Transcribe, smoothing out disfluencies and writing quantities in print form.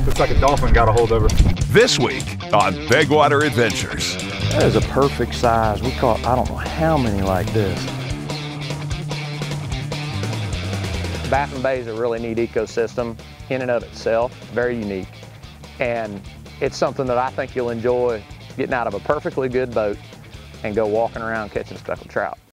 Looks like a dolphin got a hold of her. This week on Big Water Adventures. That is a perfect size. We caught, I don't know how many like this. Baffin Bay is a really neat ecosystem in and of itself, very unique. And it's something that I think you'll enjoy getting out of a perfectly good boat and go walking around catching speckled trout.